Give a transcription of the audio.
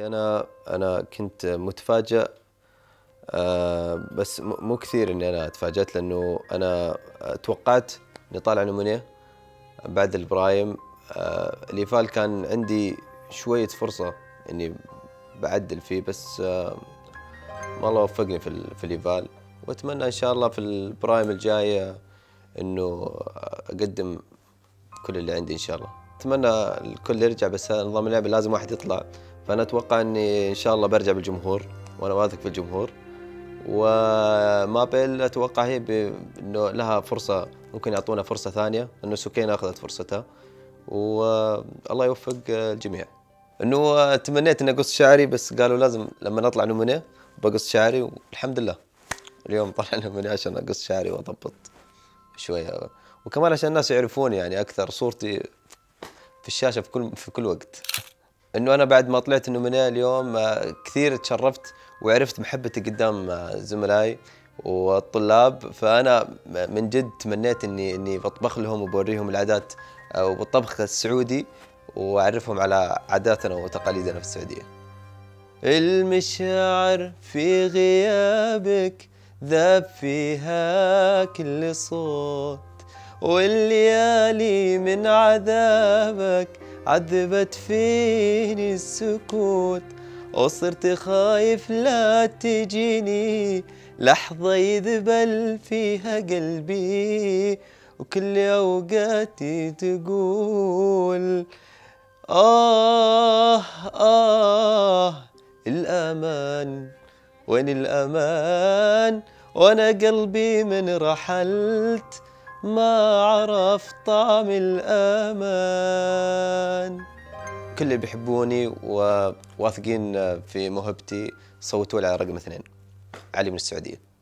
والله أنا كنت متفاجئ. بس مو كثير إني أنا تفاجأت، لأنه أنا توقعت إني طالع نمونيا بعد البرايم. الإيفال كان عندي شوية فرصة إني بعدل فيه، بس ما الله وفقني في الإيفال. وأتمنى إن شاء الله في البرايم الجاية إنه أقدم كل اللي عندي إن شاء الله. أتمنى الكل يرجع، بس نظام اللعبة لازم واحد يطلع، فأنا أتوقع إني إن شاء الله برجع بالجمهور، وأنا واثق في الجمهور. ومابيل أتوقع هي إنه لها فرصة، ممكن يعطونا فرصة ثانية، إنه سوكين أخذت فرصتها، والله يوفق الجميع. إنه تمنيت إني أقص شعري، بس قالوا لازم لما نطلع نمونيا بقص شعري، والحمد لله اليوم طلع نمونيا عشان أقص شعري وأضبط شوية، وكمان عشان الناس يعرفوني يعني أكثر، صورتي في الشاشة في كل وقت. إنه أنا بعد ما طلعت النومينيه اليوم كثير تشرفت وعرفت محبتي قدام زملائي والطلاب، فأنا من جد تمنيت إني بطبخ لهم وبوريهم العادات وبالطبخ السعودي، وأعرفهم على عاداتنا وتقاليدنا في السعودية. المشاعر في غيابك ذاب فيها كل صوت، والليالي من عذابك عذبت فيني السكوت، وصرت خايف لا تجيني لحظة يذبل فيها قلبي، وكل أوقاتي تقول الأمان، وين الأمان؟ وأنا قلبي من رحلت ما عرف طعم الأمان. كل اللي بيحبوني وواثقين في موهبتي صوتوا لي على رقم 2، علي من السعودية.